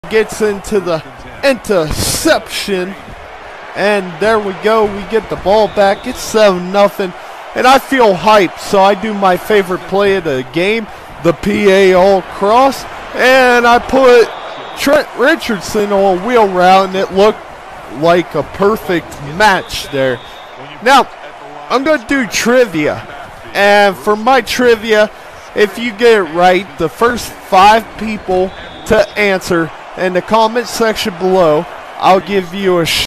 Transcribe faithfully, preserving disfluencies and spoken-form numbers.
gets into the interception. And there we go. We get the ball back. It's seven nothing. And I feel hyped, so I do my favorite play of the game, the P A all cross. And I put Trent Richardson on a wheel route, and it looked like a perfect match there. Now, I'm going to do trivia. And for my trivia, if you get it right, the first five people to answer in the comment section below, I'll give you a